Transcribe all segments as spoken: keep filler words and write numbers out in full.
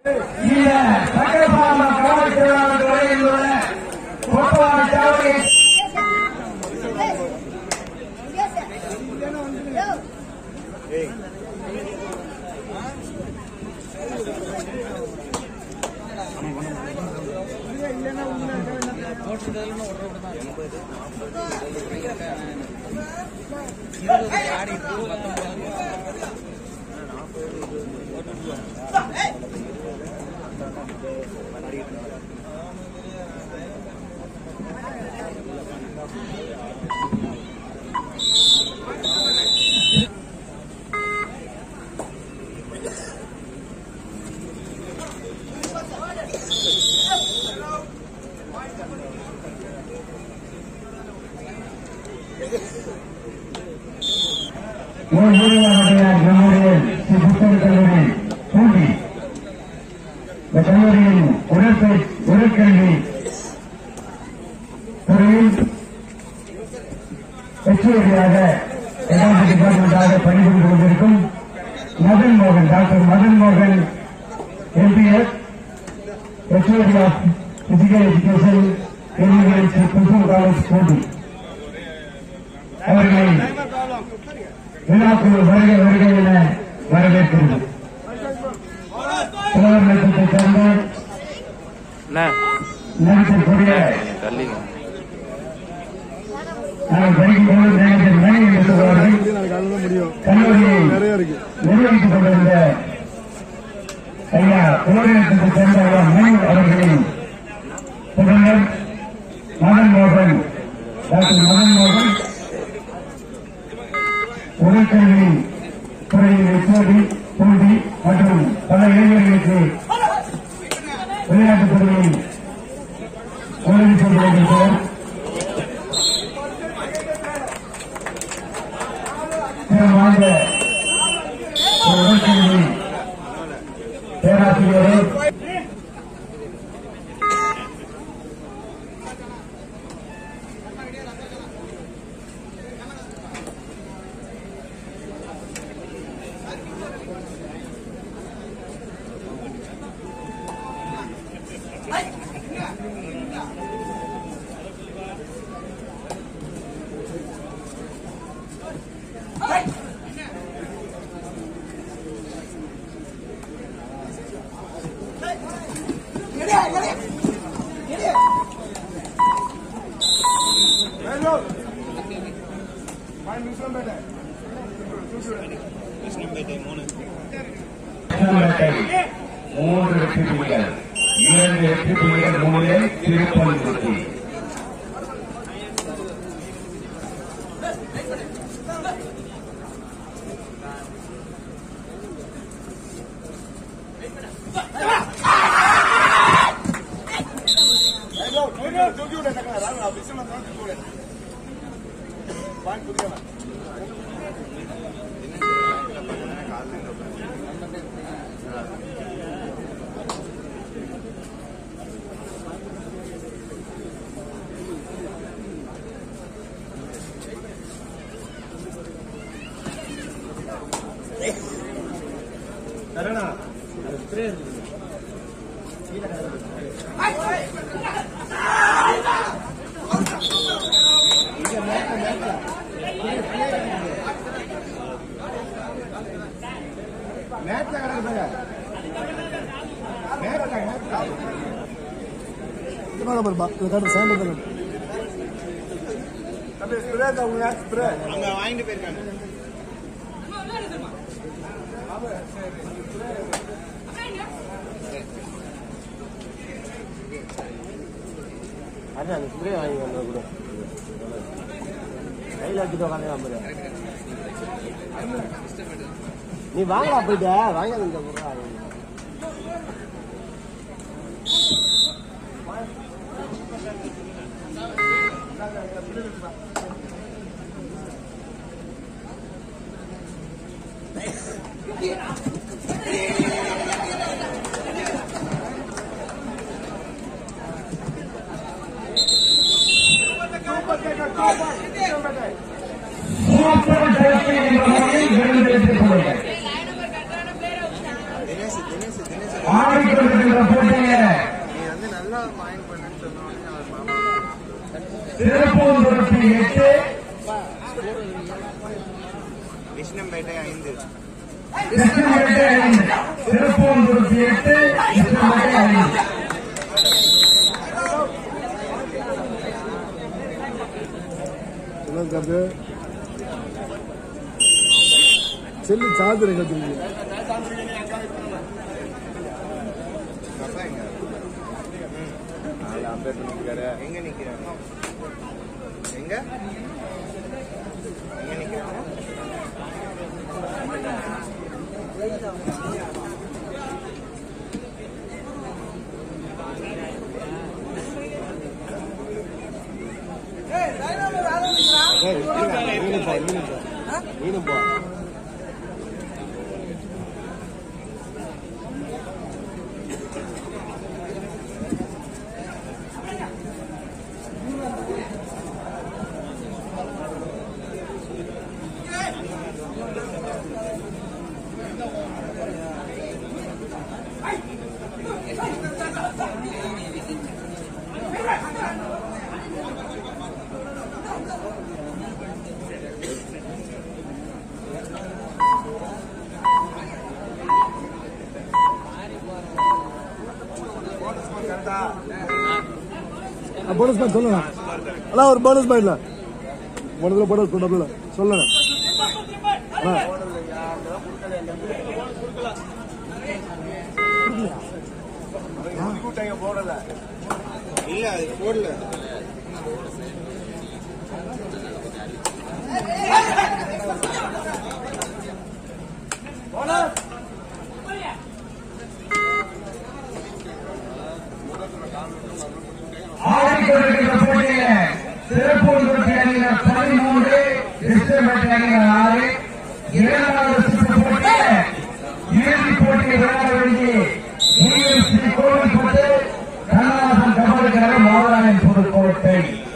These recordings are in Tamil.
இந்த சக்கரபாமா காவல் திருவிழாவின் வரையில் உள்ள கோட்டவான சாவடி கல்லூரியின் உடற்கல்வி துறையில் எச்ஓடியாக எட்டாவது டிபார்ட்மெண்டாக பணிபுரிந்து கொண்டிருக்கும் மதன் மோகன் டாக்டர் மதன் மோகன் MBS HOD of physical education Krishnan college போட்டி அவர்களை விழாக்குழு வருகை வருகை என வரவேற்கிறது. நகரத்தை சேர்ந்த நடிக்கக்கூடிய நாங்கள் படிக்கும்போது மேனேஜர் மணி என்பவர்கள் கல்லூரியை நிர்வகித்துக் கொண்டிருந்த ஐயா குலோரியத்தை சேர்ந்த ஐயா மணி அவர்களின் புகழர் மதன் மோகன் டாக்டர் மதன் மோகன் உடற்கல்வி துறையில் எப்போது போட்டி மற்றும் பல இளைஞர்களுக்கு விளையாட்டுத் துறையில் உதவி செய்து வருகின்றனர். வாழ்ந்த உடற்கல்வி பேராசிரியரே மூன்று வெற்றி புள்ளிகள் இரண்டு வெற்றி புள்ளிகள் மூணில் திருப்பதி வாங்கிட்டு போயிருக்காங்க. அதான் ஸ்ப்ரே வாங்கி வந்தா கூட கையில் வச்சுட்டு உட்காந்து நீ வாங்கலாம் போயிட்ட வாங்க ஆறு ஆடிக்கொண்டிருக்கின்ற போட்டியை திருப்பூந்துருத்தி எட்டு விஷ்ணம்பேட்டை ஐந்து விஷ்ணும்பேட்டை ஐந்து திருப்பூந்துருத்தி எட்டு விஷ்ணும்பேட்டை ஐந்து செல்லு சார்ஜர் கத்துறீங்க எங்க நிக்கிறாங்க எங்க எங்க நிக்கிறாங்க மீனுப்பா போனஸ் பாயிண்ட் சொல்லலாம் அண்ணா ஒரு போனஸ் பாயிண்ட்ல முதல்ல போனஸ் பண்ணல சொல்லலாம் போடல இல்ல அது போடல ஆடிக்கொண்டிருக்கின்ற போட்டியை திருப்பூந்துருத்தி அணியினர் பதிமூன்று விஷ்ணும்பேட்டை அணியினர் ஆறு இரண்டாவது சுற்று போட்டியை இறுதிப் போட்டியை விளையாட வேண்டிய ஸ்ரீ கோவில்பட்டு கண்ணதாசன் கபடி கழகம் மாவராயன் புதுக்கோட்டை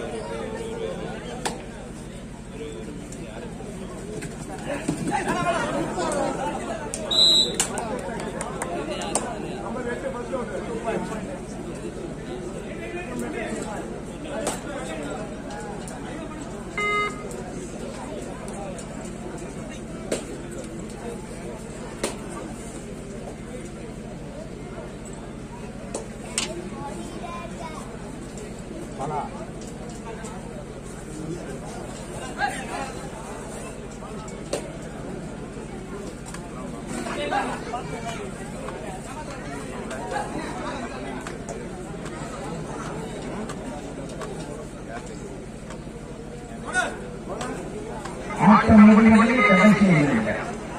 ஆட்டம் முடிவதை கடைசி இல்லை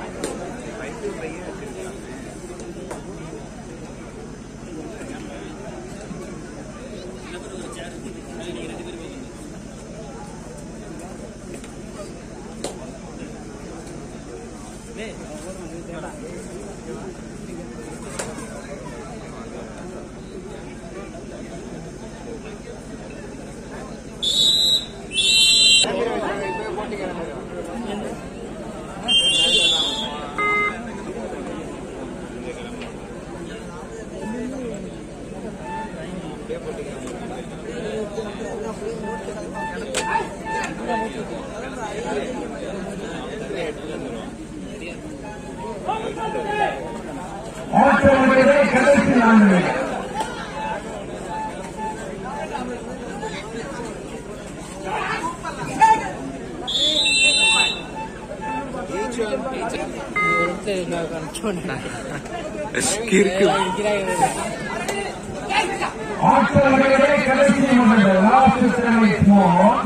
ஆட்டம் முடிவதை கடைசி நான்கு ஆட்டம் முடிவதை கடைசி மூன்று லாஸ்ட் செவன் மோர்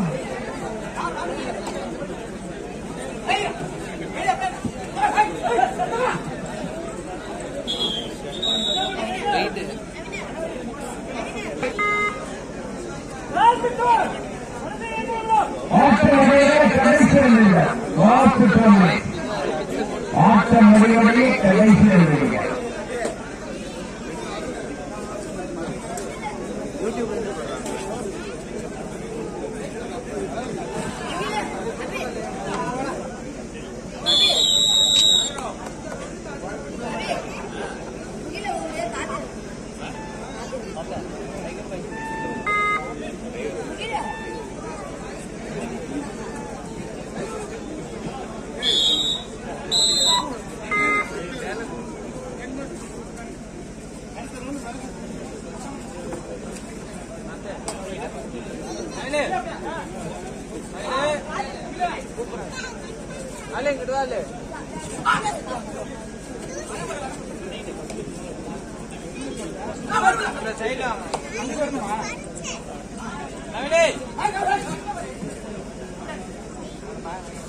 ஆட்டம் முடிவதை கடைசி லாஸ்ட் செவன் ஆட்டம் முடிவதை கடைசி சைடுல